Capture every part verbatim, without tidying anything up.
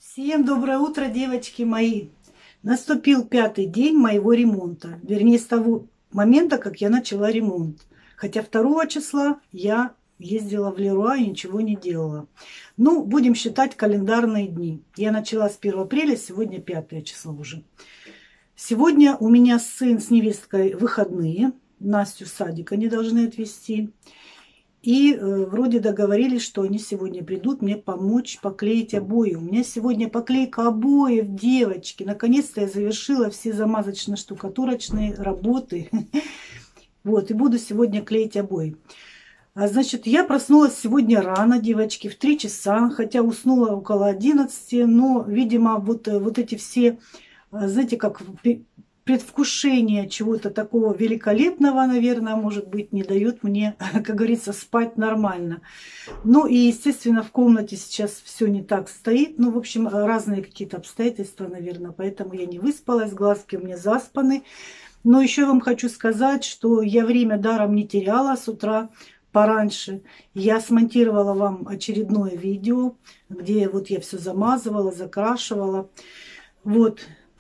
Всем доброе утро, девочки мои! Наступил пятый день моего ремонта. Вернее, с того момента, как я начала ремонт. Хотя второго числа я ездила в Леруа и ничего не делала. Ну, будем считать календарные дни. Я начала с первого апреля, сегодня пятое число уже. Сегодня у меня сын с невесткой выходные. Настю в садик они должны отвезти. И э, вроде договорились, что они сегодня придут мне помочь поклеить обои. У меня сегодня поклейка обоев, девочки. Наконец-то я завершила все замазочно-штукатурочные работы. Вот, и буду сегодня клеить обои. А, значит, я проснулась сегодня рано, девочки, в три часа, хотя уснула около одиннадцати, но, видимо, вот, вот эти все, знаете, как предвкушение чего-то такого великолепного, наверное, может быть, не дает мне, как говорится, спать нормально. Ну и, естественно, в комнате сейчас все не так стоит. Ну, в общем, разные какие-то обстоятельства, наверное, поэтому я не выспалась, глазки у меня заспаны. Но еще вам хочу сказать, что я время даром не теряла с утра пораньше. Я смонтировала вам очередное видео, где вот я все замазывала, закрашивала. Вот.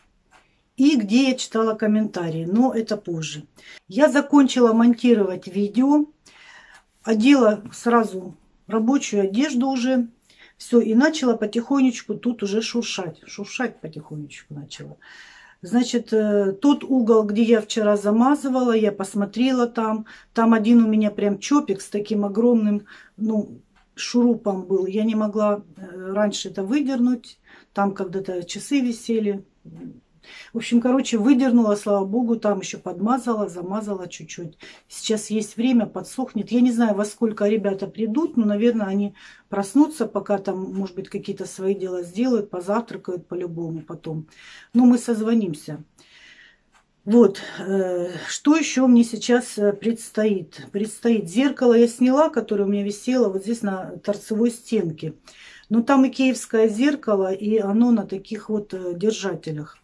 И где я читала комментарии, но это позже. Я закончила монтировать видео, одела сразу рабочую одежду уже, все, и начала потихонечку тут уже шуршать. Шуршать потихонечку начала. Значит, тот угол, где я вчера замазывала, я посмотрела там. Там один у меня прям чопик с таким огромным, ну, шурупом был. Я не могла раньше это выдернуть. Там когда-то часы висели. В общем, короче, выдернула, слава богу, там еще подмазала, замазала чуть-чуть. Сейчас есть время, подсохнет. Я не знаю, во сколько ребята придут, но, наверное, они проснутся, пока там, может быть, какие-то свои дела сделают, позавтракают по-любому потом. Но мы созвонимся. Вот, что еще мне сейчас предстоит? Предстоит зеркало я сняла, которое у меня висело вот здесь на торцевой стенке. Но там икеевское зеркало, и оно на таких вот держателях.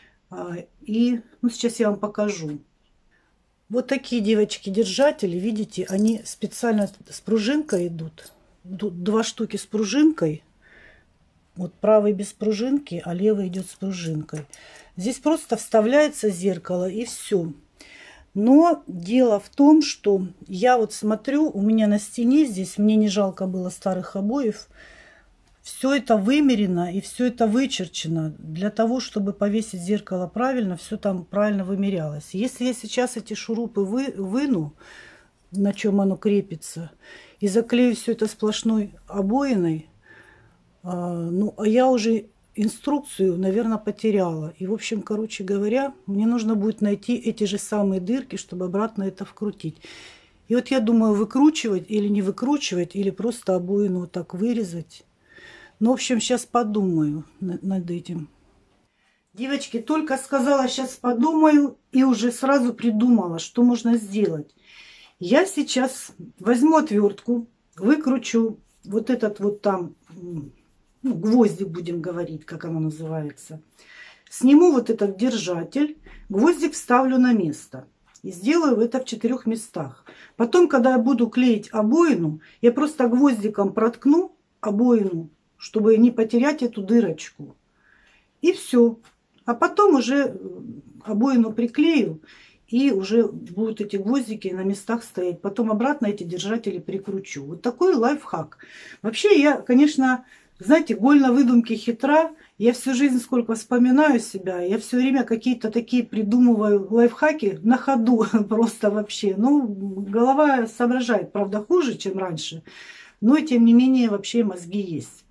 И ну, сейчас я вам покажу. Вот такие, девочки, держатели, видите, они специально с пружинкой идут. Два штуки с пружинкой. Вот правый без пружинки, а левый идет с пружинкой. Здесь просто вставляется зеркало и все. Но дело в том, что я вот смотрю, у меня на стене здесь, мне не жалко было старых обоев, все это вымерено и все это вычерчено. Для того, чтобы повесить зеркало правильно, все там правильно вымерялось. Если я сейчас эти шурупы вы, выну, на чем оно крепится, и заклею все это сплошной обоиной, а, ну, а я уже инструкцию, наверное, потеряла. И, в общем, короче говоря, мне нужно будет найти эти же самые дырки, чтобы обратно это вкрутить. И вот я думаю, выкручивать или не выкручивать, или просто обоину вот так вырезать. Ну, в общем, сейчас подумаю над этим. Девочки, только сказала, сейчас подумаю, и уже сразу придумала, что можно сделать. Я сейчас возьму отвертку, выкручу вот этот вот там, ну, гвоздик, будем говорить, как оно называется. Сниму вот этот держатель, гвоздик вставлю на место. И сделаю это в четырех местах. Потом, когда я буду клеить обоину, я просто гвоздиком проткну обоину, чтобы не потерять эту дырочку. И все. А потом уже обоину приклею, и уже будут эти гвоздики на местах стоять. Потом обратно эти держатели прикручу. Вот такой лайфхак. Вообще я, конечно, знаете, голь на выдумке хитра. Я всю жизнь, сколько вспоминаю себя, я все время какие-то такие придумываю лайфхаки на ходу просто вообще. Ну, голова соображает, правда, хуже, чем раньше. Но, тем не менее, вообще мозги есть.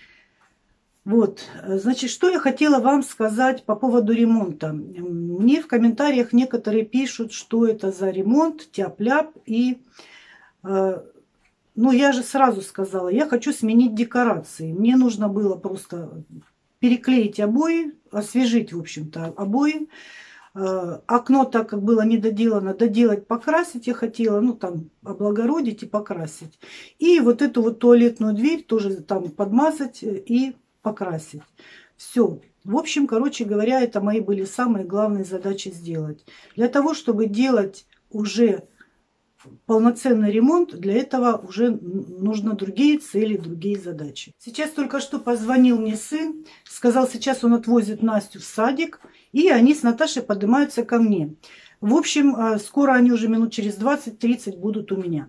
Вот, значит, что я хотела вам сказать по поводу ремонта. Мне в комментариях некоторые пишут, что это за ремонт, тяп-ляп. И, э, ну, я же сразу сказала, я хочу сменить декорации. Мне нужно было просто переклеить обои, освежить, в общем-то, обои. Э, окно, так как было недоделано, доделать, покрасить я хотела, ну, там, облагородить и покрасить. И вот эту вот туалетную дверь тоже там подмазать и покрасить. Все. В общем, короче говоря, это мои были самые главные задачи сделать. Для того, чтобы делать уже полноценный ремонт, для этого уже нужны другие цели, другие задачи. Сейчас только что позвонил мне сын, сказал, сейчас он отвозит Настю в садик, и они с Наташей поднимаются ко мне. В общем, скоро они уже минут через двадцать-тридцать будут у меня.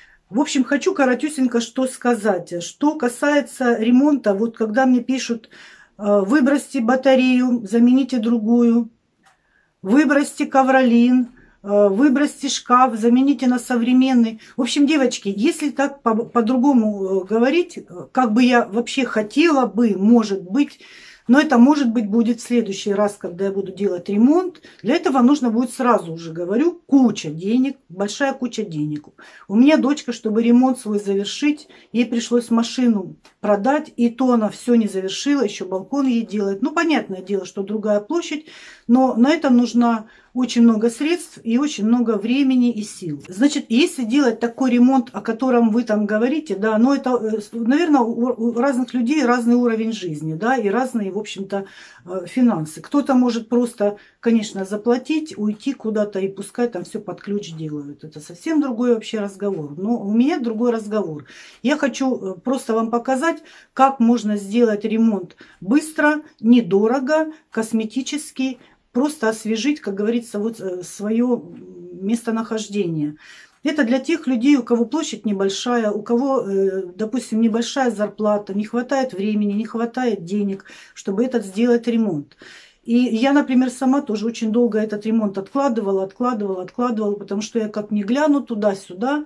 В общем, хочу коротюсенько что сказать. Что касается ремонта, вот когда мне пишут, выбросьте батарею, замените другую, выбросьте ковролин, выбросьте шкаф, замените на современный. В общем, девочки, если так по-другому говорить, как бы я вообще хотела бы, может быть, но это, может быть, будет в следующий раз, когда я буду делать ремонт. Для этого нужно будет, сразу уже говорю, куча денег, большая куча денег. У меня дочка, чтобы ремонт свой завершить, ей пришлось машину продать, и то она все не завершила, еще балкон ей делает. Ну, понятное дело, что другая площадь, но на это нужно очень много средств и очень много времени и сил. Значит, если делать такой ремонт, о котором вы там говорите, да, но это, наверное, у разных людей разный уровень жизни, да, и разные, в общем-то, финансы. Кто-то может просто, конечно, заплатить, уйти куда-то и пускай там все под ключ делают. Это совсем другой вообще разговор. Но у меня другой разговор. Я хочу просто вам показать, как можно сделать ремонт быстро, недорого, косметически, просто освежить, как говорится, вот свое местонахождение. Это для тех людей, у кого площадь небольшая, у кого, допустим, небольшая зарплата, не хватает времени, не хватает денег, чтобы этот сделать ремонт. И я, например, сама тоже очень долго этот ремонт откладывала, откладывала, откладывала, потому что я как не гляну туда-сюда,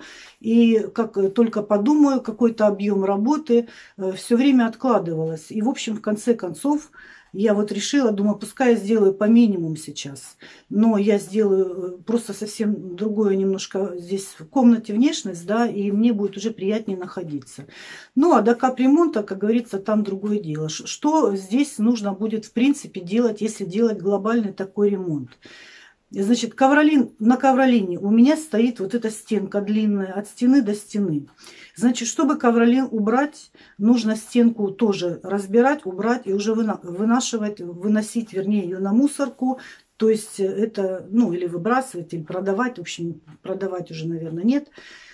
и как только подумаю, какой-то объем работы, все время откладывалась. И, в общем, в конце концов, я вот решила, думаю, пускай я сделаю по минимуму сейчас, но я сделаю просто совсем другое немножко здесь в комнате внешность, да, и мне будет уже приятнее находиться. Ну, а до капремонта, как говорится, там другое дело. Что здесь нужно будет, в принципе, делать, если делать глобальный такой ремонт? Значит, ковролин, на ковролине у меня стоит вот эта стенка длинная, от стены до стены. Значит, чтобы ковролин убрать, нужно стенку тоже разбирать, убрать и уже вынашивать, выносить, вернее, ее на мусорку. То есть это, ну, или выбрасывать, или продавать. В общем, продавать уже, наверное, нет.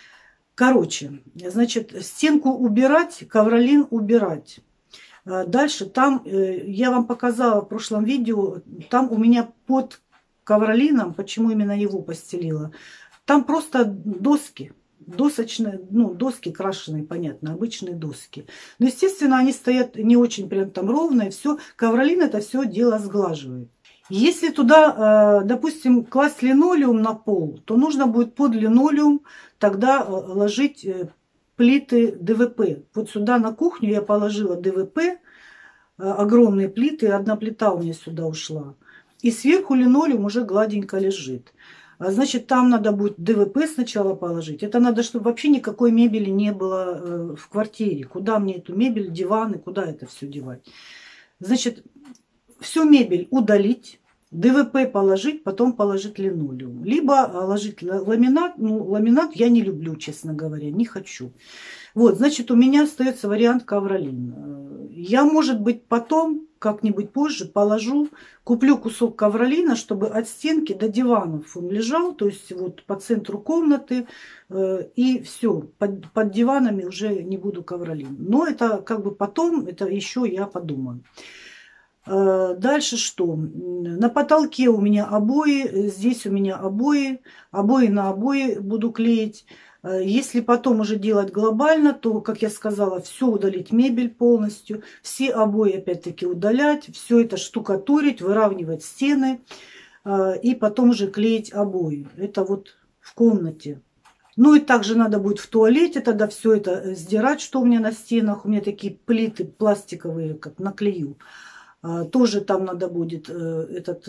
Короче, значит, стенку убирать, ковролин убирать. Дальше там, я вам показала в прошлом видео, там у меня под ковролином, почему именно его постелила, там просто доски. Досочные, ну, доски крашеные, понятно, обычные доски. Но, естественно, они стоят не очень прям там ровно, и все. Ковролин это все дело сглаживает. Если туда, допустим, класть линолеум на пол, то нужно будет под линолеум тогда ложить плиты дэ вэ пэ. Вот сюда на кухню я положила дэ вэ пэ, огромные плиты, одна плита у меня сюда ушла. И сверху линолеум уже гладенько лежит. Значит, там надо будет дэ вэ пэ сначала положить. Это надо, чтобы вообще никакой мебели не было в квартире. Куда мне эту мебель, диваны, куда это все девать? Значит, всю мебель удалить, дэ вэ пэ положить, потом положить линолеум. Либо ложить ламинат. Ну, ламинат я не люблю, честно говоря, не хочу. Вот, значит, у меня остается вариант ковролин. Я, может быть, потом, как-нибудь позже, положу, куплю кусок ковролина, чтобы от стенки до диванов он лежал, то есть вот по центру комнаты, и все, под, под диванами уже не буду ковролин. Но это как бы потом, это еще я подумаю. Дальше что? На потолке у меня обои, здесь у меня обои, обои на обои буду клеить. Если потом уже делать глобально, то, как я сказала, все удалить, мебель полностью, все обои опять-таки удалять, все это штукатурить, выравнивать стены и потом уже клеить обои. Это вот в комнате. Ну и также надо будет в туалете тогда все это сдирать, что у меня на стенах. У меня такие плиты пластиковые, как наклею. Тоже там надо будет этот...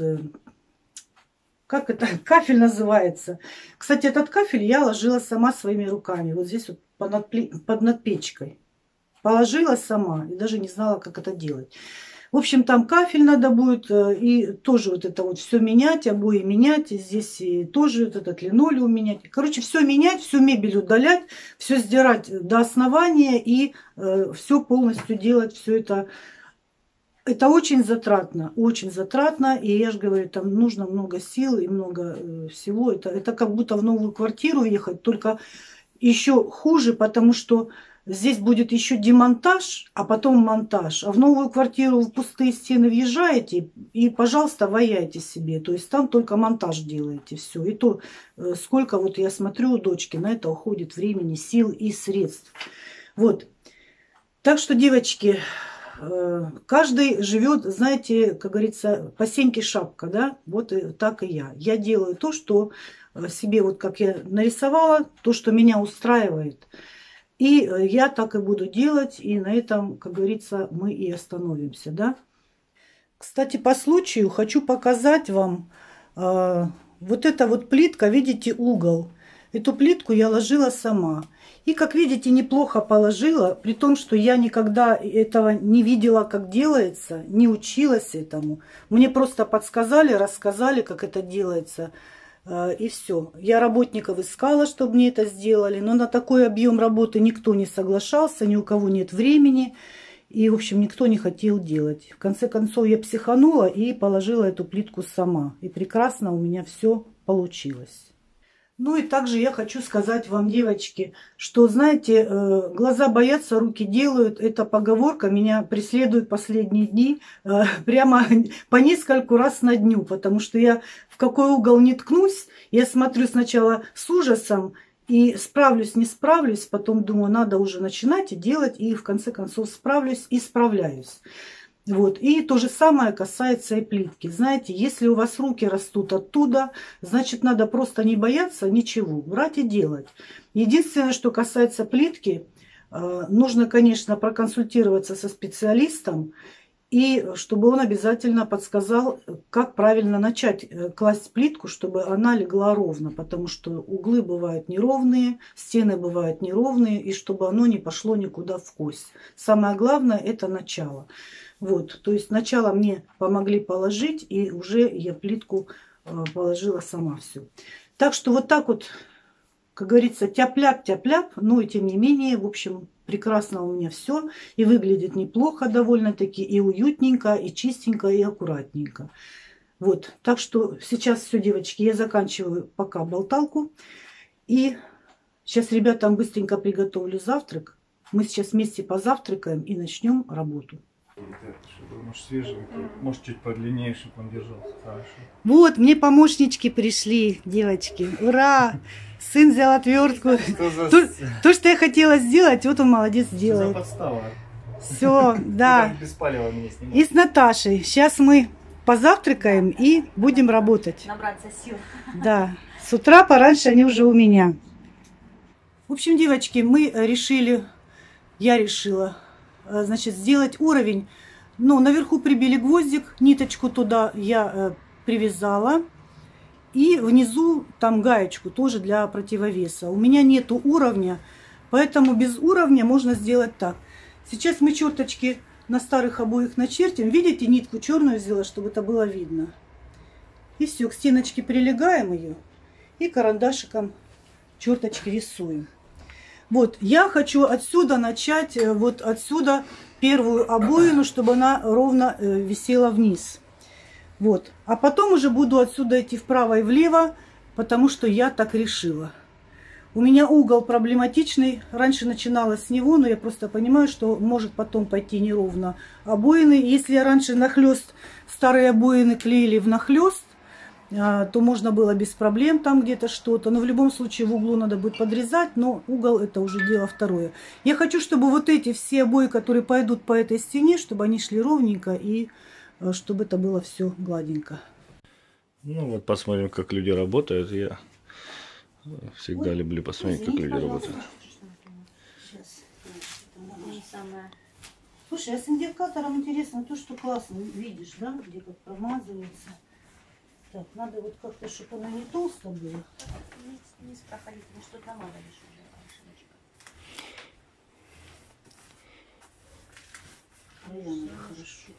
Как это? Кафель называется. Кстати, этот кафель я ложила сама своими руками. Вот здесь вот под, под над печкой. Положила сама и даже не знала, как это делать. В общем, там кафель надо будет. И тоже вот это вот все менять, обои менять. И здесь и тоже вот этот линолеум менять. Короче, все менять, всю мебель удалять, все сдирать до основания. И э, все полностью делать, все это Это очень затратно, очень затратно, и я же говорю, там нужно много сил и много э, всего. Это, это как будто в новую квартиру ехать, только еще хуже, потому что здесь будет еще демонтаж, а потом монтаж. А в новую квартиру в пустые стены въезжаете и, пожалуйста, ваяйте себе. То есть там только монтаж делаете, все. И то, э, сколько вот я смотрю у дочки, на это уходит времени, сил и средств. Вот. Так что, девочки, каждый живет, знаете, как говорится, по сеньке шапка, да, вот и так и я. Я делаю то, что себе, вот как я нарисовала, то, что меня устраивает. И я так и буду делать, и на этом, как говорится, мы и остановимся, да. Кстати, по случаю хочу показать вам э, вот эта вот плитка, видите, угол. Эту плитку я ложила сама. И, как видите, неплохо положила, при том, что я никогда этого не видела, как делается, не училась этому. Мне просто подсказали, рассказали, как это делается, и все. Я работников искала, чтобы мне это сделали, но на такой объем работы никто не соглашался, ни у кого нет времени, и, в общем, никто не хотел делать. В конце концов, я психанула и положила эту плитку сама. И прекрасно у меня все получилось. Ну и также я хочу сказать вам, девочки, что, знаете, глаза боятся, руки делают. Эта поговорка меня преследует последние дни прямо по нескольку раз на дню, потому что я в какой угол не ткнусь, я смотрю сначала с ужасом и справлюсь, не справлюсь, потом думаю, надо уже начинать и делать, и в конце концов справлюсь и справляюсь. Вот. И то же самое касается и плитки. Знаете, если у вас руки растут оттуда, значит, надо просто не бояться ничего, брать и делать. Единственное, что касается плитки, нужно, конечно, проконсультироваться со специалистом, и чтобы он обязательно подсказал, как правильно начать класть плитку, чтобы она легла ровно, потому что углы бывают неровные, стены бывают неровные, и чтобы оно не пошло никуда в кость. Самое главное – это начало. Вот, то есть сначала мне помогли положить, и уже я плитку положила сама все. Так что вот так вот, как говорится, тяп-ляп, тяп-ляп, но и тем не менее, в общем, прекрасно у меня все. И выглядит неплохо довольно-таки, и уютненько, и чистенько, и аккуратненько. Вот, так что сейчас все, девочки, я заканчиваю пока болталку. И сейчас ребятам быстренько приготовлю завтрак. Мы сейчас вместе позавтракаем и начнем работу. Чтобы, может, свежий, может, чуть подлиннее, чтобы он держался хорошо. Вот, мне помощнички пришли, девочки. Ура! Сын взял отвертку. За... То, то, что я хотела сделать, вот он молодец делает. Все, да. И с Наташей. Сейчас мы позавтракаем и будем работать. Набраться сил. Да. С утра пораньше они уже у меня. В общем, девочки, мы решили, я решила, значит, сделать уровень. Но наверху прибили гвоздик, ниточку туда я э, привязала. И внизу там гаечку тоже для противовеса. У меня нету уровня, поэтому без уровня можно сделать так. Сейчас мы черточки на старых обоих начертим. Видите, нитку черную взяла, чтобы это было видно. И все, к стеночке прилегаем ее и карандашиком черточки рисуем. Вот, я хочу отсюда начать, вот отсюда первую обоину, чтобы она ровно висела вниз. Вот, а потом уже буду отсюда идти вправо и влево, потому что я так решила. У меня угол проблематичный, раньше начинала с него, но я просто понимаю, что может потом пойти неровно обоины. Если я раньше нахлест старые обоины клеили в нахлест, то можно было без проблем там где-то что-то. Но в любом случае в углу надо будет подрезать, но угол это уже дело второе. Я хочу, чтобы вот эти все обои, которые пойдут по этой стене, чтобы они шли ровненько и чтобы это было все гладенько. Ну вот посмотрим, как люди работают. Я всегда Ой, люблю посмотреть, извините, как люди работают. Сейчас. Слушай, а с индикатором интересно то, что классно видишь, да, где как промазывается. Так, надо вот как-то, чтобы она не толстая была. Не проходить, ну что там надо лишь уже. Прямо хорошо.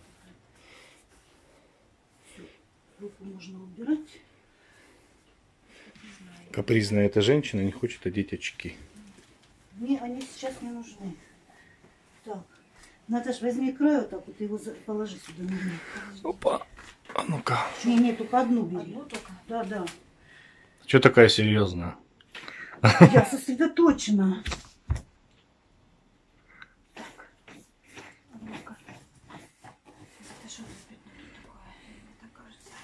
Все, руку можно убирать. Капризная эта женщина не хочет одеть очки. Мне они сейчас не нужны. Так, Наташ, возьми край вот так вот, его за- положи сюда. Опа. А ну-ка. Не, не, только одну бери. Одну только? Да, да. Че такая серьезная? Я сосредоточена. А ну-ка. Это что за пятно тут такое? Мне так кажется.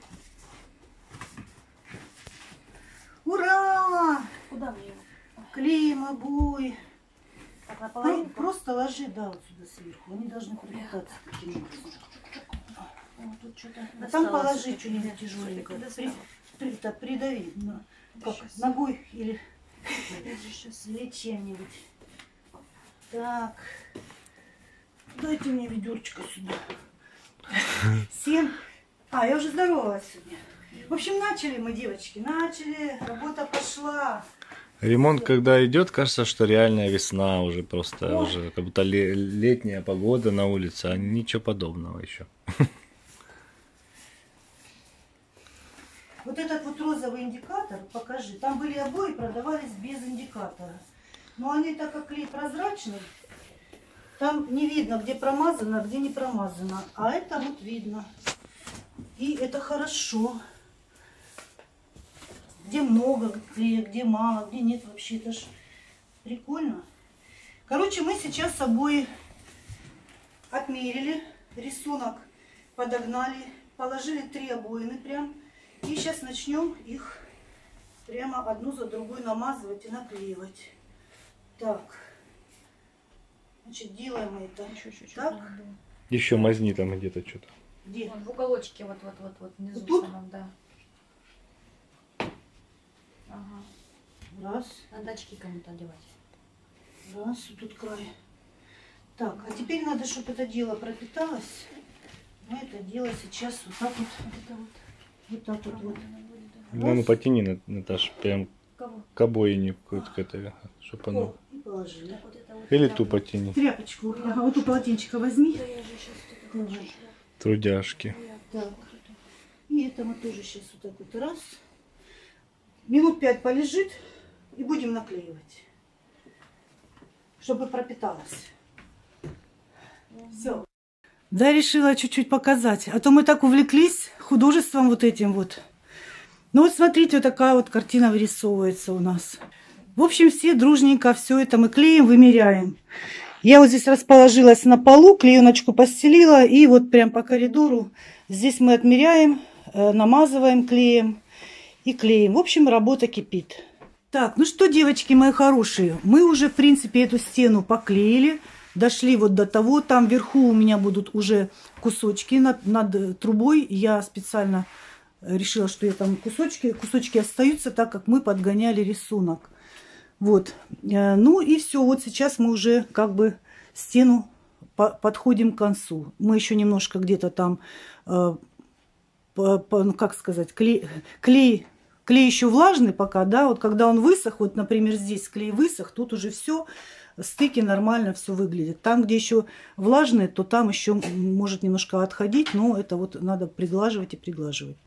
Ура! Куда мне его? Клеим обои. Так, на Про- половинку? Просто ложи, да, вот сюда сверху. Они должны пропитаться таким образом. О, тут что-то А там досталось. положи что-нибудь тяжеленькое. Досталось. При, при- так, придави. на- как, Щас. ногой или, Сейчас. или чем-нибудь. Так. Дайте мне ведерчко сюда. Семь. А, я уже здоровалась сегодня. В общем, начали мы, девочки, начали. Работа пошла. Ремонт, когда идет, кажется, что реальная весна уже просто, Ой. уже как будто ле- летняя погода на улице, а ничего подобного еще. Вот этот вот розовый индикатор, покажи. Там были обои, продавались без индикатора. Но они, так как клей прозрачный, там не видно, где промазано, а где не промазано. А это вот видно. И это хорошо. Где много клея, где мало, где нет вообще. Это ж прикольно. Короче, мы сейчас обои отмерили, рисунок подогнали, положили три обоины прям. И сейчас начнем их прямо одну за другой намазывать и наклеивать. Так. Значит, делаем мы это. Еще чуть-чуть. Так. надо было. Еще мазни там где-то что-то. Где? Вон, в уголочке вот вот вот вот внизу Вот тут? самом, да. Ага. Раз, Надо очки кому-то одевать. раз, вот тут край. Так, а теперь надо, чтобы это дело пропиталось. Мы это дело сейчас вот так вот, Вот это вот. вот так вот, вот. Правильно будет, да. Ну, ну потяни, На- Наташ, прям Кого? к обоине какой-то, к этой, чтобы оно... О, и положили. Вот это вот. Или так ту вот. потяни. Тряпочку. Ага, вот у полотенчика возьми. Да я же сейчас вот это Давай. хочу. Трудяшки. Я Так. вот это. И это мы тоже сейчас вот так вот раз. Минут пять полежит и будем наклеивать. Чтобы пропиталось. Все. Да, решила чуть-чуть показать. А то мы так увлеклись художеством вот этим вот. Ну вот смотрите, вот такая вот картина вырисовывается у нас. В общем, все дружненько все это мы клеим, вымеряем. Я вот здесь расположилась на полу, клееночку постелила. И вот прям по коридору здесь мы отмеряем, э, намазываем клеем и клеим. В общем, работа кипит. Так, ну что, девочки мои хорошие, мы уже, в принципе, эту стену поклеили. Дошли вот до того, там вверху у меня будут уже кусочки над, над трубой. Я специально решила, что я там кусочки, кусочки остаются, так как мы подгоняли рисунок. Вот. Ну и все, вот сейчас мы уже как бы стену по подходим к концу. Мы еще немножко где-то там, э, по, по, ну как сказать, клей, клей, клей еще влажный пока, да, вот когда он высох, вот, например, здесь клей высох, тут уже все, стыки нормально все выглядит. Там, где еще влажный, то там еще может немножко отходить, но это вот надо приглаживать и приглаживать.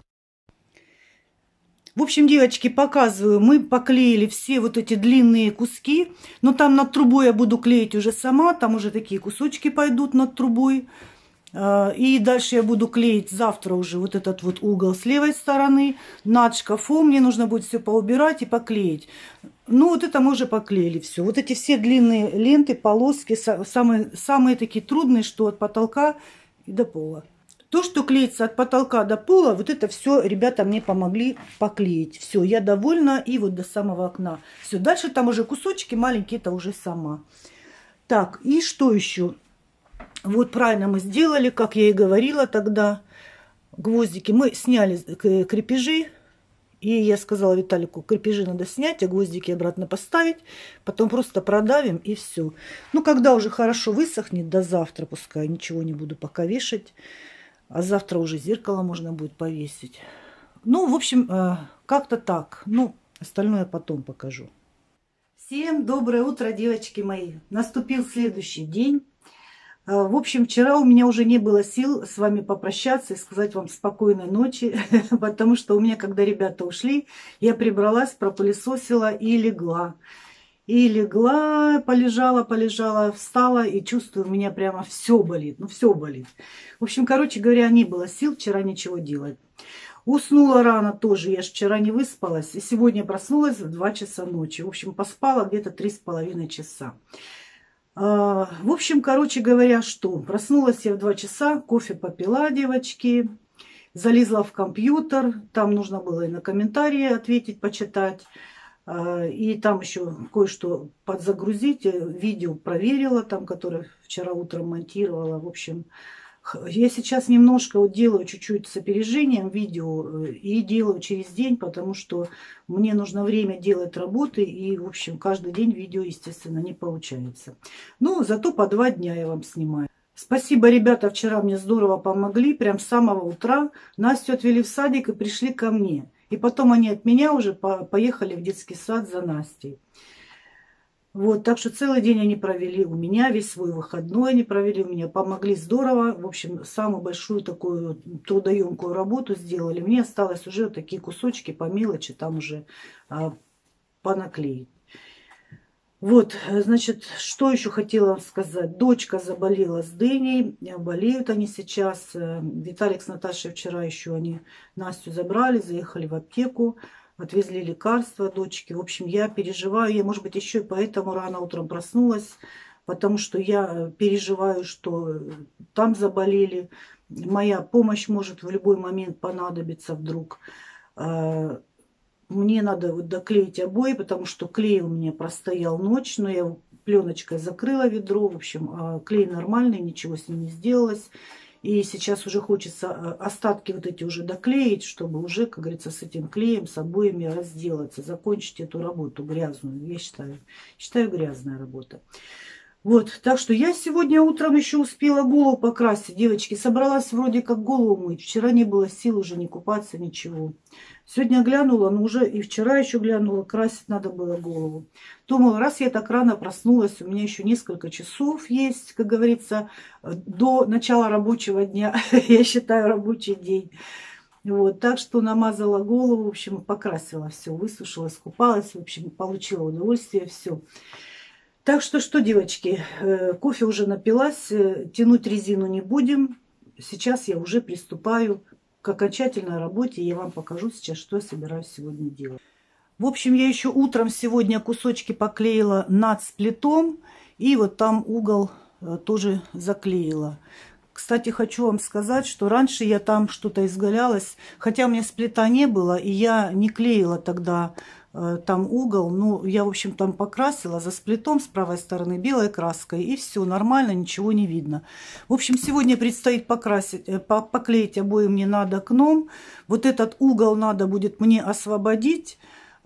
В общем, девочки, показываю, мы поклеили все вот эти длинные куски, но там над трубой я буду клеить уже сама, там уже такие кусочки пойдут над трубой. И дальше я буду клеить завтра уже вот этот вот угол с левой стороны. Над шкафом мне нужно будет все поубирать и поклеить. Ну, вот это мы уже поклеили все. Вот эти все длинные ленты, полоски, самые, самые такие трудные, что от потолка и до пола. То, что клеится от потолка до пола, вот это все ребята мне помогли поклеить. Все, я довольна, и вот до самого окна. Все, дальше там уже кусочки маленькие, это уже сама. Так, и что еще? Вот правильно мы сделали, как я и говорила тогда. Гвоздики мы сняли крепежи. И я сказала Виталику, крепежи надо снять, а гвоздики обратно поставить. Потом просто продавим и все. Ну, когда уже хорошо высохнет, до завтра пускай, ничего не буду пока вешать. А завтра уже зеркало можно будет повесить. Ну, в общем, как-то так. Ну, остальное потом покажу. Всем доброе утро, девочки мои. Наступил следующий день. В общем, вчера у меня уже не было сил с вами попрощаться и сказать вам спокойной ночи, потому что у меня, когда ребята ушли, я прибралась, пропылесосила и легла. И легла, полежала, полежала, встала и чувствую, у меня прямо все болит. Ну, все болит. В общем, короче говоря, не было сил вчера ничего делать. Уснула рано тоже. Я же вчера не выспалась. И сегодня проснулась в два часа ночи. В общем, поспала где-то три с половиной часа. В общем, короче говоря, что? Проснулась я в два часа, кофе попила, девочки. Залезла в компьютер. Там нужно было и на комментарии ответить, почитать. И там еще кое-что подзагрузить. Видео проверила, там, которое вчера утром монтировала. В общем, я сейчас немножко вот делаю чуть-чуть с опережением видео и делаю через день, потому что мне нужно время делать работы. И, в общем, каждый день видео, естественно, не получается. Но зато по два дня я вам снимаю. Спасибо, ребята, вчера мне здорово помогли. Прям с самого утра Настю отвели в садик и пришли ко мне. И потом они от меня уже поехали в детский сад за Настей. Вот, так что целый день они провели у меня, весь свой выходной они провели у меня, помогли здорово. В общем, самую большую такую трудоемкую работу сделали. Мне осталось уже вот такие кусочки по мелочи, там уже а, понаклеить. Вот, значит, что еще хотела вам сказать. Дочка заболела с Дыней, болеют они сейчас. Виталик с Наташей вчера еще они Настю забрали, заехали в аптеку, отвезли лекарства дочке. В общем, я переживаю, я, может быть, еще и поэтому рано утром проснулась, потому что я переживаю, что там заболели. Моя помощь может в любой момент понадобиться вдруг. Мне надо вот доклеить обои, потому что клей у меня простоял ночь, но я пленочкой закрыла ведро. В общем, клей нормальный, ничего с ним не сделалось. И сейчас уже хочется остатки вот эти уже доклеить, чтобы уже, как говорится, с этим клеем, с обоями разделаться, закончить эту работу грязную. Я считаю, считаю грязная работа. Вот, так что я сегодня утром еще успела голову покрасить, девочки. Собралась вроде как голову мыть. Вчера не было сил уже не купаться, ничего. Сегодня глянула, но уже и вчера еще глянула, красить надо было голову. Думала, раз я так рано проснулась, у меня еще несколько часов есть, как говорится, до начала рабочего дня. Я считаю рабочий день. Вот, так что намазала голову, в общем, покрасила все, высушила, скупалась, в общем, получила удовольствие, все. Так что, что, девочки, кофе уже напилась, тянуть резину не будем. Сейчас я уже приступаю к окончательной работе. Я вам покажу сейчас, что я собираюсь сегодня делать. В общем, я еще утром сегодня кусочки поклеила над сплитом. И вот там угол тоже заклеила. Кстати, хочу вам сказать, что раньше я там что-то изгалялась. Хотя у меня сплита не было, и я не клеила тогда там угол. Ну, я, в общем, там покрасила за сплитом с правой стороны белой краской. И все, нормально, ничего не видно. В общем, сегодня предстоит покрасить, поклеить обои мне над окном. Вот этот угол надо будет мне освободить,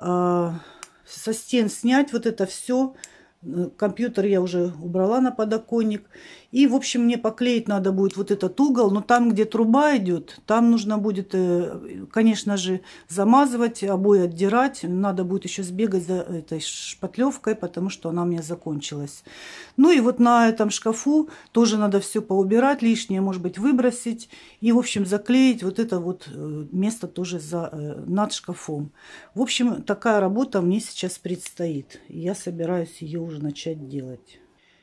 со стен снять вот это все. Компьютер я уже убрала на подоконник. И, в общем, мне поклеить надо будет вот этот угол. Но там, где труба идет, там нужно будет, конечно же, замазывать, обои отдирать. Надо будет еще сбегать за этой шпатлевкой, потому что она у меня закончилась. Ну и вот на этом шкафу тоже надо все поубирать, лишнее, может быть, выбросить. И, в общем, заклеить вот это вот место тоже за, над шкафом. В общем, такая работа мне сейчас предстоит. Я собираюсь ее уже начать делать.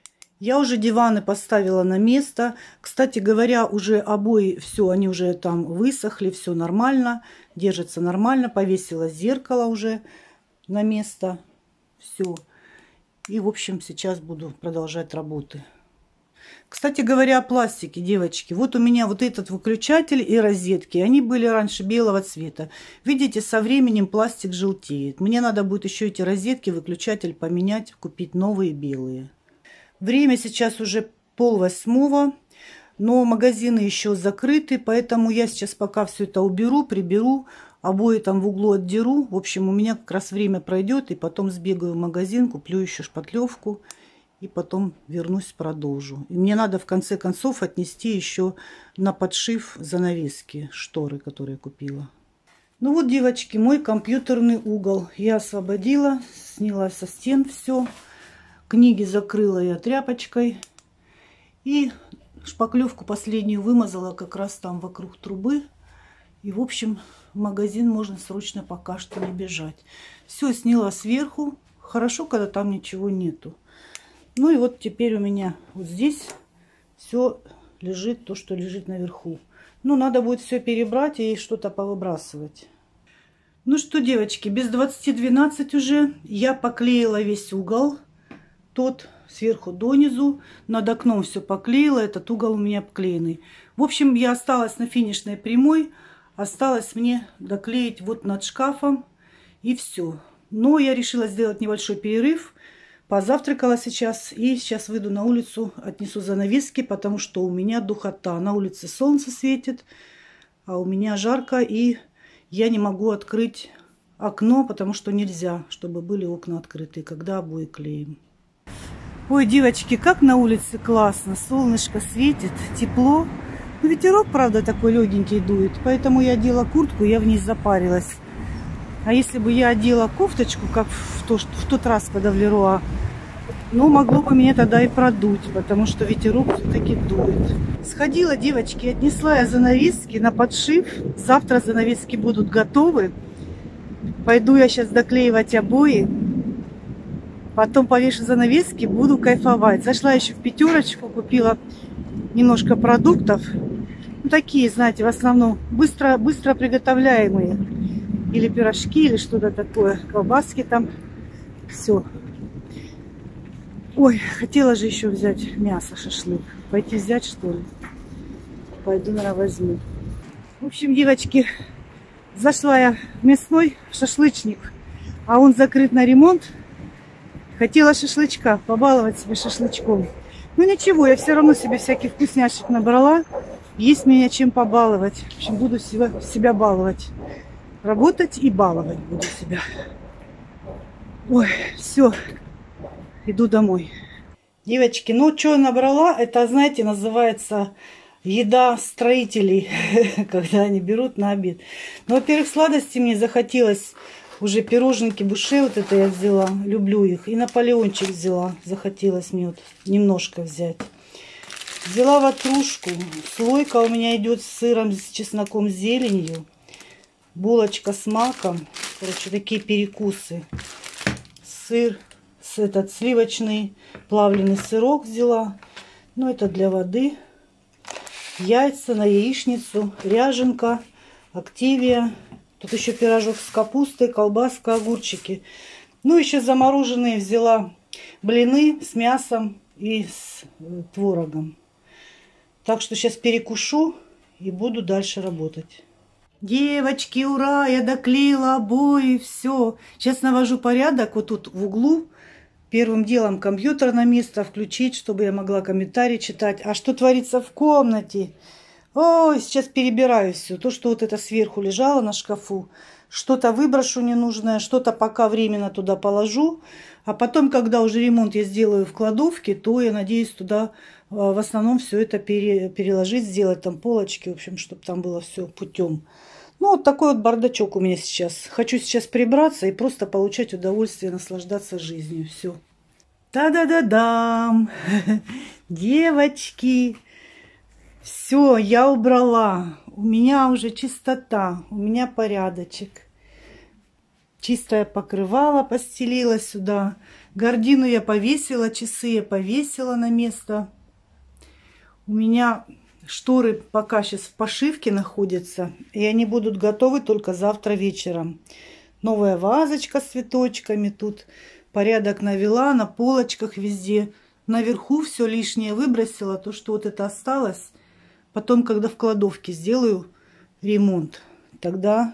Я уже диваны поставила на место. Кстати говоря, уже обои, все, они уже там высохли, все нормально, держится нормально. Повесила зеркало уже на место. Все. И, в общем, сейчас буду продолжать работы. Кстати говоря, о пластике, девочки. Вот у меня вот этот выключатель и розетки. Они были раньше белого цвета. Видите, со временем пластик желтеет. Мне надо будет еще эти розетки, выключатель поменять, купить новые белые. Время сейчас уже полвосьмого, но магазины еще закрыты, поэтому я сейчас пока все это уберу, приберу, обои там в углу отдеру. В общем, у меня как раз время пройдет, и потом сбегаю в магазин, куплю еще шпатлевку, и потом вернусь, продолжу. И мне надо в конце концов отнести еще на подшив занавески, шторы, которые купила. Ну вот, девочки, мой компьютерный угол я освободила, сняла со стен все. Книги закрыла я тряпочкой. И шпаклевку последнюю вымазала как раз там вокруг трубы. И, в общем, в магазин можно срочно пока что не бежать. Все сняла сверху. хорошо, когда там ничего нету. Ну и вот теперь у меня вот здесь все лежит, то, что лежит наверху. Ну, надо будет все перебрать и что-то повыбрасывать. Ну что, девочки, без двадцати двенадцать уже. Я поклеила весь угол. Тот сверху донизу. Над окном все поклеила. Этот угол у меня обклеенный. В общем, я осталась на финишной прямой. Осталось мне доклеить вот над шкафом. И все. Но я решила сделать небольшой перерыв. Позавтракала сейчас. И сейчас выйду на улицу, отнесу занавески, потому что у меня духота. На улице солнце светит, а у меня жарко. И я не могу открыть окно, потому что нельзя, чтобы были окна открыты, когда обои клеим. Ой, девочки, как на улице классно. Солнышко светит, тепло. Но ветерок, правда, такой легенький дует. Поэтому я одела куртку, я в ней запарилась. А если бы я одела кофточку, как в, то, в тот раз, когда в Леруа, ну, могло бы меня тогда и продуть, потому что ветерок все-таки дует. Сходила, девочки, отнесла я занавески на подшив. Завтра занавески будут готовы. Пойду я сейчас доклеивать обои. Потом повешу занавески, буду кайфовать. Зашла еще в пятерочку, купила немножко продуктов. Ну, такие, знаете, в основном быстро, быстро приготовляемые. Или пирожки, или что-то такое. Колбаски там. Все. Ой, хотела же еще взять мясо, шашлык. Пойти взять, что ли? Пойду, наверное, возьму. В общем, девочки, зашла я в мясной шашлычник, а он закрыт на ремонт. Хотела шашлычка, побаловать себя шашлычком. Ну ничего, я все равно себе всяких вкусняшек набрала. Есть меня чем побаловать. В общем, буду себя, себя баловать. Работать и баловать буду себя. Ой, все. Иду домой. Девочки, ну что набрала, это, знаете, называется еда строителей, когда они берут на обед. Ну, во-первых, сладости мне захотелось. Уже пироженки Буше вот это я взяла. Люблю их. И наполеончик взяла. Захотелось мне вот немножко взять. Взяла ватрушку. Слойка у меня идет с сыром, с чесноком, с зеленью. Булочка с маком. Короче, такие перекусы. Сыр. С этот сливочный плавленый сырок взяла. Ну, это для воды. Яйца на яичницу. Ряженка. Активия. Тут еще пирожок с капустой, колбаска, огурчики. Ну, еще замороженные взяла блины с мясом и с творогом. Так что сейчас перекушу и буду дальше работать. Девочки, ура! Я доклеила обои, все. Сейчас навожу порядок вот тут в углу. Первым делом компьютер на место включить, чтобы я могла комментарии читать. А что творится в комнате? Ой, сейчас перебираю все. То, что вот это сверху лежало на шкафу. Что-то выброшу ненужное, что-то пока временно туда положу. А потом, когда уже ремонт я сделаю в кладовке, то я надеюсь туда в основном все это пере, переложить, сделать там полочки, в общем, чтобы там было все путем. Ну, вот такой вот бардачок у меня сейчас. Хочу сейчас прибраться и просто получать удовольствие, наслаждаться жизнью. Все. Та-да-да-дам! Девочки! Все, я убрала. У меня уже чистота, у меня порядочек. Чистое покрывало постелила сюда. Гардину я повесила, часы я повесила на место. У меня шторы пока сейчас в пошивке находятся. И они будут готовы только завтра вечером. Новая вазочка с цветочками тут. Порядок навела на полочках везде. Наверху все лишнее выбросила. То, что вот это осталось. Потом, когда в кладовке сделаю ремонт, тогда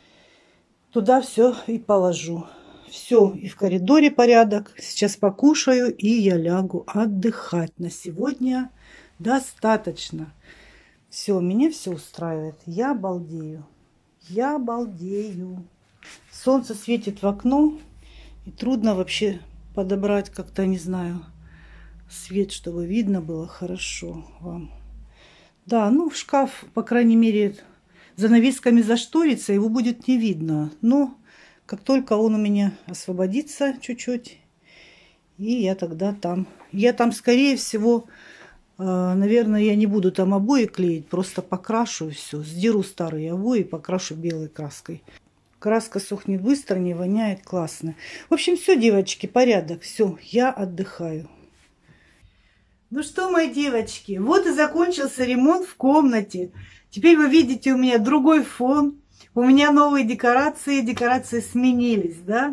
туда все и положу. Все, и в коридоре порядок. Сейчас покушаю, и я лягу отдыхать. На сегодня достаточно. Все, меня все устраивает. Я балдею. Я балдею. Солнце светит в окно, и трудно вообще подобрать как-то, не знаю, свет, чтобы видно было хорошо вам. Да, ну в шкаф, по крайней мере, занавесками зашторится, его будет не видно. Но как только он у меня освободится чуть-чуть, и я тогда там... Я там, скорее всего, наверное, я не буду там обои клеить, просто покрашу и все. Сдеру старые обои и покрашу белой краской. Краска сохнет быстро, не воняет, классно. В общем, все, девочки, порядок. Все, я отдыхаю. Ну что, мои девочки, вот и закончился ремонт в комнате. Теперь вы видите у меня другой фон. У меня новые декорации, декорации сменились, да?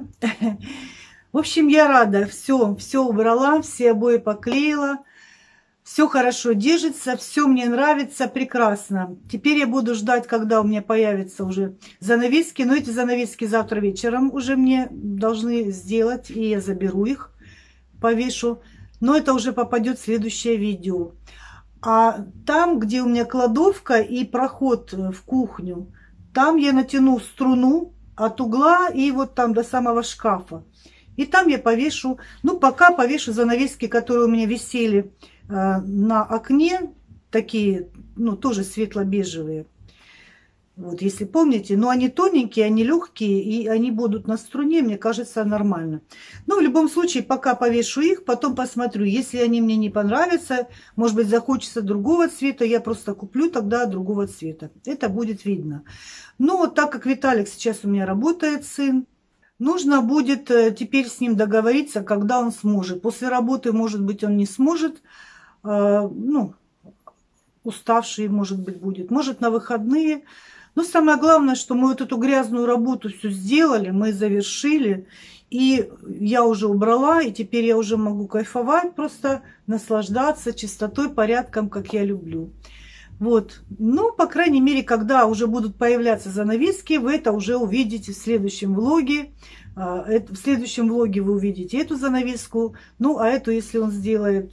В общем, я рада. Все, все убрала, все обои поклеила. Все хорошо держится, все мне нравится, прекрасно. Теперь я буду ждать, когда у меня появятся уже занавески. Но эти занавески завтра вечером уже мне должны сделать, и я заберу их, повешу. Но это уже попадет в следующее видео. А там, где у меня кладовка и проход в кухню, там я натяну струну от угла и вот там до самого шкафа. И там я повешу, ну пока повешу занавески, которые у меня висели на окне, такие, ну, тоже светло-бежевые. Вот, если помните, но они тоненькие, они легкие, и они будут на струне, мне кажется, нормально. Но в любом случае, пока повешу их, потом посмотрю. Если они мне не понравятся, может быть, захочется другого цвета, я просто куплю тогда другого цвета. Это будет видно. Но так как Виталик сейчас у меня работает, сын, нужно будет теперь с ним договориться, когда он сможет. После работы, может быть, он не сможет, ну, уставший, может быть, будет. Может, на выходные. Но самое главное, что мы вот эту грязную работу все сделали, мы завершили. И я уже убрала, и теперь я уже могу кайфовать, просто наслаждаться чистотой, порядком, как я люблю. Вот. Ну, по крайней мере, когда уже будут появляться занавески, вы это уже увидите в следующем влоге. В следующем влоге вы увидите эту занавеску. Ну, а эту, если он сделает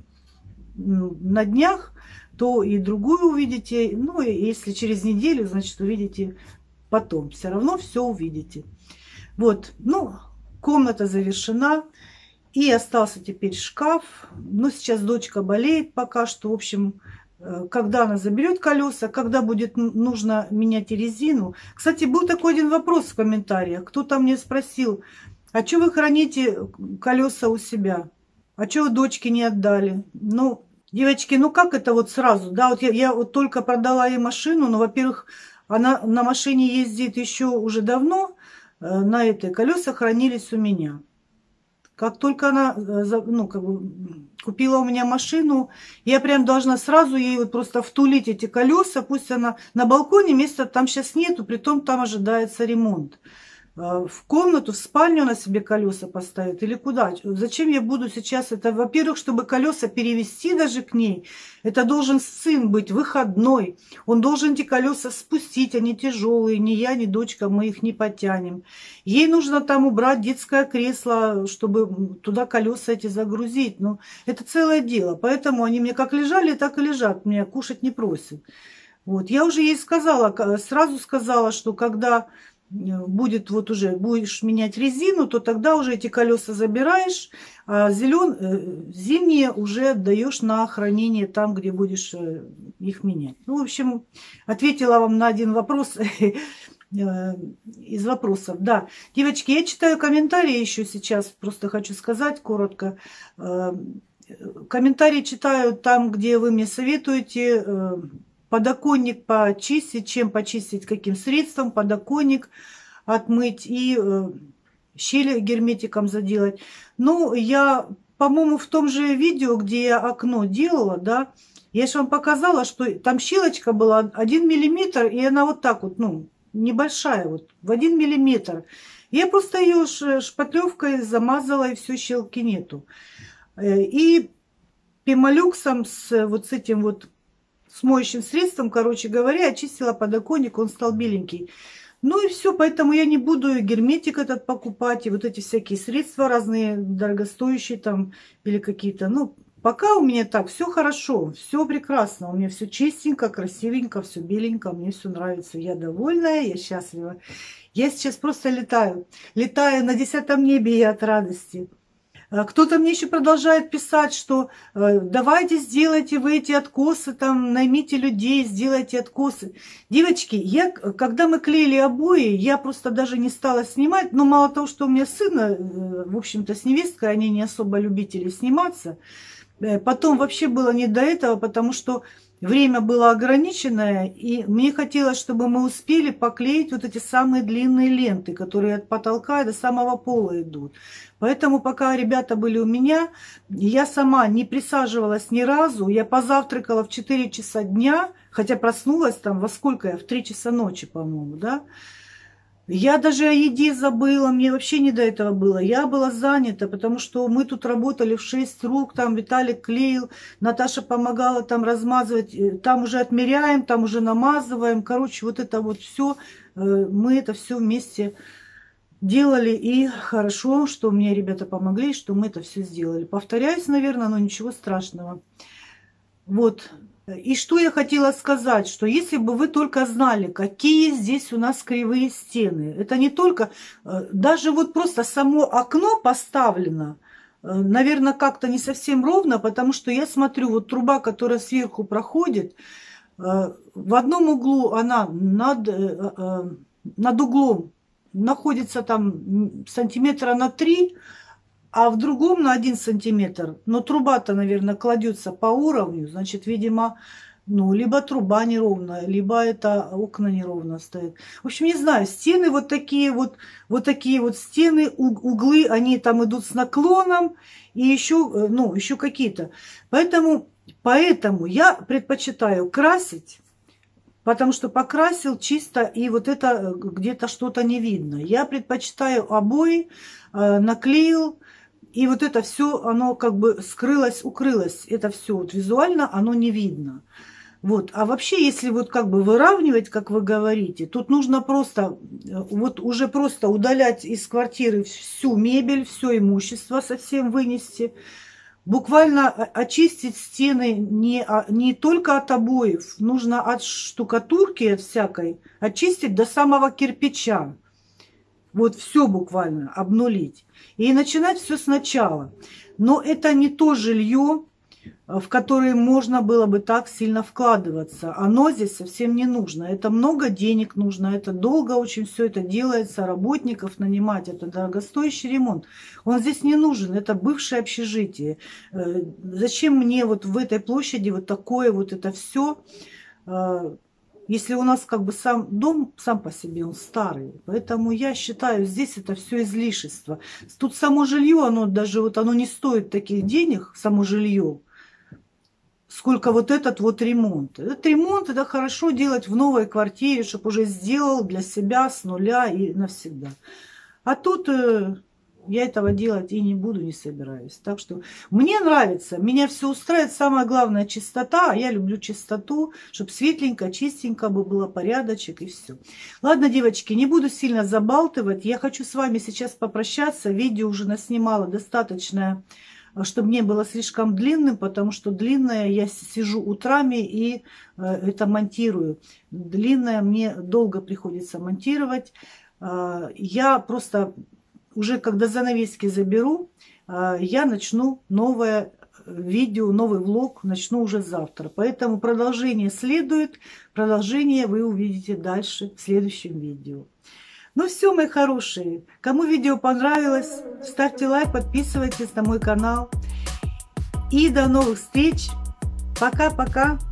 на днях, то и другую увидите. Ну, и если через неделю, значит, увидите потом. Все равно все увидите. Вот. Ну, комната завершена. И остался теперь шкаф. Но сейчас дочка болеет пока что. В общем, когда она заберет колеса, когда будет нужно менять резину. Кстати, был такой один вопрос в комментариях. Кто-то мне спросил, а что вы храните колеса у себя? А что вы дочке не отдали? Ну, девочки, ну как это вот сразу? Да, вот я, я вот только продала ей машину, но, во-первых, она на машине ездит еще уже давно, на этой колеса хранились у меня. Как только она, ну, как бы, купила у меня машину, я прям должна сразу ей вот просто втулить эти колеса, пусть она на балконе, места там сейчас нету, притом там ожидается ремонт. В комнату, в спальню она себе колеса поставит или куда? Зачем я буду сейчас это? Во-первых, чтобы колеса перевести даже к ней, это должен сын быть выходной. Он должен эти колеса спустить, они тяжелые. Ни я, ни дочка, мы их не потянем. Ей нужно там убрать детское кресло, чтобы туда колеса эти загрузить. Ну, это целое дело. Поэтому они мне как лежали, так и лежат. Меня кушать не просят. Вот. Я уже ей сказала, сразу сказала, что когда будет вот уже, будешь менять резину, то тогда уже эти колеса забираешь, а зелен, зимние уже отдаешь на хранение там, где будешь их менять. Ну, в общем, ответила вам на один вопрос из вопросов. Да, девочки, я читаю комментарии еще сейчас, просто хочу сказать коротко. Комментарии читаю там, где вы мне советуете подоконник почистить, чем почистить, каким средством, подоконник отмыть и э, щели герметиком заделать. Ну, я, по-моему, в том же видео, где я окно делала, да, я же вам показала, что там щелочка была один миллиметр, и она вот так вот, ну, небольшая, вот, в один миллиметр. Я просто ее шпатлевкой замазала, и все, щелки нету. И пемолюксом с вот с этим вот с моющим средством, короче говоря, очистила подоконник, он стал беленький. Ну и все, поэтому я не буду герметик этот покупать, и вот эти всякие средства разные, дорогостоящие там, или какие-то. Ну, пока у меня так, все хорошо, все прекрасно, у меня все чистенько, красивенько, все беленько, мне все нравится, я довольная, я счастлива. Я сейчас просто летаю, летаю на десятом небе и от радости. Кто-то мне еще продолжает писать, что э, давайте сделайте вы эти откосы, там, наймите людей, сделайте откосы. Девочки, я, когда мы клеили обои, я просто даже не стала снимать. Но мало того, что у меня сына, э, в общем-то, с невесткой, они не особо любители сниматься. Э, потом вообще было не до этого, потому что время было ограниченное, и мне хотелось, чтобы мы успели поклеить вот эти самые длинные ленты, которые от потолка до самого пола идут. Поэтому пока ребята были у меня, я сама не присаживалась ни разу. Я позавтракала в четыре часа дня, хотя проснулась там во сколько я? В три часа ночи, по-моему, да? Я даже о еде забыла, мне вообще не до этого было. Я была занята, потому что мы тут работали в шесть рук, там Виталик клеил, Наташа помогала там размазывать, там уже отмеряем, там уже намазываем. Короче, вот это вот все, мы это все вместе делали. И хорошо, что мне ребята помогли, что мы это все сделали. Повторяюсь, наверное, но ничего страшного. Вот. И что я хотела сказать, что если бы вы только знали, какие здесь у нас кривые стены, это не только, даже вот просто само окно поставлено, наверное, как-то не совсем ровно, потому что я смотрю, вот труба, которая сверху проходит, в одном углу она над, над углом находится там сантиметра на три, а в другом на один сантиметр. Но труба-то, наверное, кладется по уровню. Значит, видимо, ну, либо труба неровная, либо это окна неровно стоят. В общем, не знаю, стены вот такие вот, вот такие вот стены, углы, они там идут с наклоном, и еще, ну, еще какие-то. Поэтому, поэтому я предпочитаю красить, потому что покрасил чисто, и вот это где-то что-то не видно. Я предпочитаю обои, наклеил, и вот это все, оно как бы скрылось, укрылось. Это все вот визуально, оно не видно. Вот. А вообще, если вот как бы выравнивать, как вы говорите, тут нужно просто, вот уже просто удалять из квартиры всю мебель, все имущество совсем вынести. Буквально очистить стены не, не только от обоев, нужно от штукатурки, от всякой, очистить до самого кирпича. Вот все буквально обнулить. И начинать все сначала. Но это не то жилье, в которое можно было бы так сильно вкладываться. Оно здесь совсем не нужно. Это много денег нужно, это долго очень все это делается, работников нанимать, это дорогостоящий ремонт. Он здесь не нужен, это бывшее общежитие. Зачем мне вот в этой площади вот такое вот это все? Если у нас как бы сам дом сам по себе, он старый. Поэтому я считаю, здесь это все излишество. Тут само жилье, оно даже вот оно не стоит таких денег, само жилье, сколько вот этот вот ремонт. Этот ремонт это хорошо делать в новой квартире, чтобы уже сделал для себя с нуля и навсегда. А тут э, я этого делать и не буду, не собираюсь. Так что мне нравится, меня все устраивает. Самое главное чистота. А я люблю чистоту, чтобы светленько, чистенько бы было, порядочек и все. Ладно, девочки, не буду сильно забалтывать. Я хочу с вами сейчас попрощаться. Видео уже наснимала достаточно, чтобы не было слишком длинным, потому что длинное я сижу утрами и э, это монтирую. Длинное мне долго приходится монтировать. Э, я просто уже когда занавески заберу, э, я начну новое видео, новый влог, начну уже завтра. Поэтому продолжение следует. Продолжение вы увидите дальше в следующем видео. Ну все, мои хорошие, кому видео понравилось, ставьте лайк, подписывайтесь на мой канал. И до новых встреч. Пока-пока.